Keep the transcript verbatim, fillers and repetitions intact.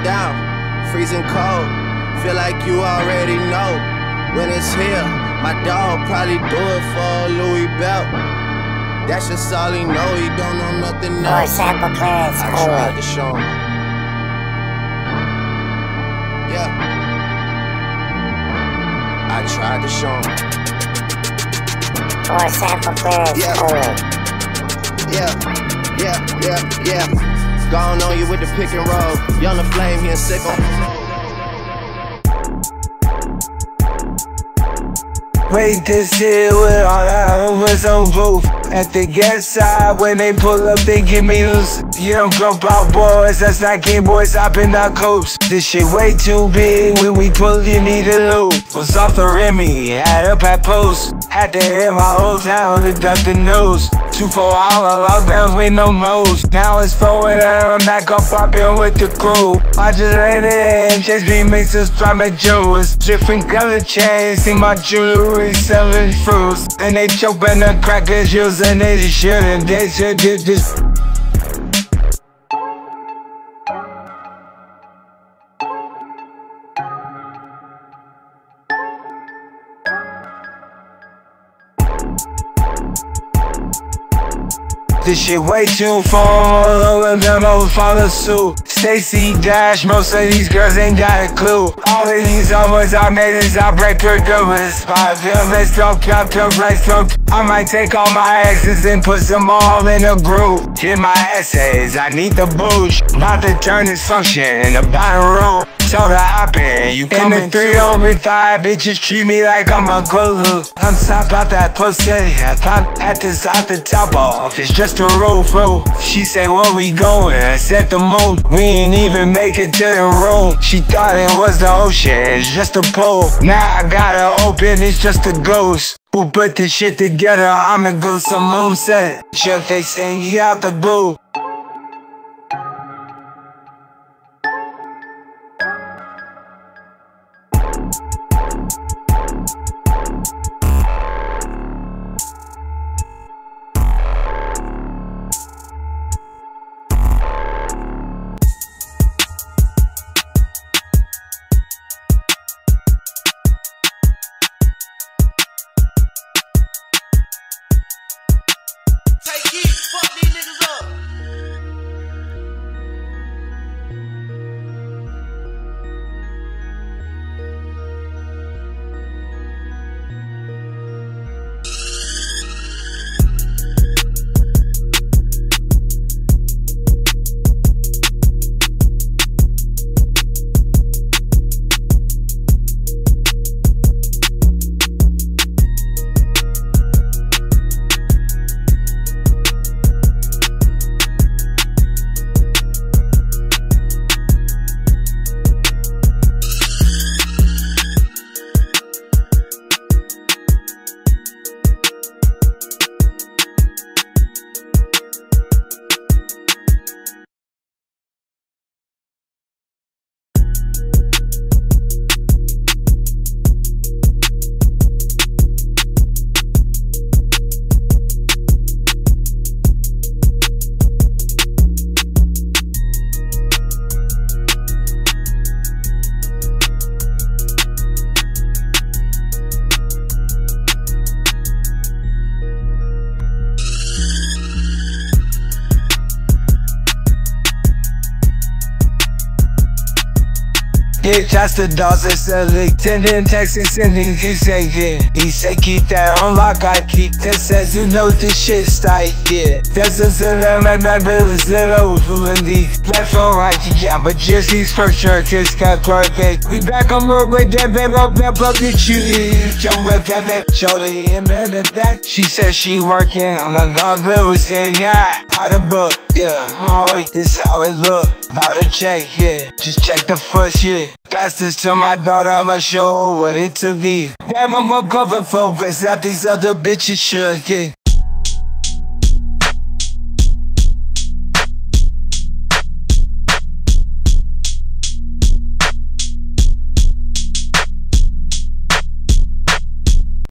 down, freezing cold. Feel like you already know when it's here. My dog probably do it for a Louis belt. That's just all he know, he don't know nothing else. More sample clearance. I tried to show him. Yeah. I tried to show him. More sample clearance. Yeah. Yeah, yeah, yeah, yeah. Gone on you with the pick and roll. Young the flame, he and Sicko. Wait this here with all that was on roof. At the gas side, when they pull up, they give me loose. You don't go out boys, that's not Game Boys hopping our coast. This shit way too big, when we pull you need a loop. Was off the Remy, had up at post. Had to hit my old town to duck the nose. Two four hour lockdowns with no nose. Now it's forward and I'm back up poppin' with the crew. I just ran in, just remixes from my jewels. Different color chains, see my jewelry selling fruits. And they choking the crackers using it shit and they should do this. This shit way too far, all of them all follow suit. Stacy Dash, most of these girls ain't got a clue. All of these homies I made is I break her doors. Five let's don't count to right stroke. I might take all my exes and put them all in a group. Hit my essays, I need the boost. Not to turn this function in a bottom room. So to hop in, you come in three over five, bitches treat me like I'm a glue. I'm top out that pussy, I thought at this out the top off. It's just a roll through. She said, where we going? I said the moon. We ain't even make it to the room. She thought it was the ocean, it's just a pole. Now I gotta open, it's just a ghost. Who put this shit together? I'ma go some moon set. Sure they say he out the blue. Take it, fuck these niggas up. Yeah, just the dogs that sell it. Sending texts and sending he say yeah. He say keep that on lock, I keep that says you know this shit's tight, yeah. That's a little man, my bills little fooling these left or right, yeah. But just these first shirt, just got perfect. We back on road with that baby, up that plug that you eat. Jump with that baby, show the him and that. She said she working on the dog bills, and yeah. Out the book, yeah. Oh, this how it look. About to check, yeah. Just check the first, yeah. Pass this to my daughter, I'ma show her what it to be. Damn, I'm a cover focus, out these other bitches should, yeah.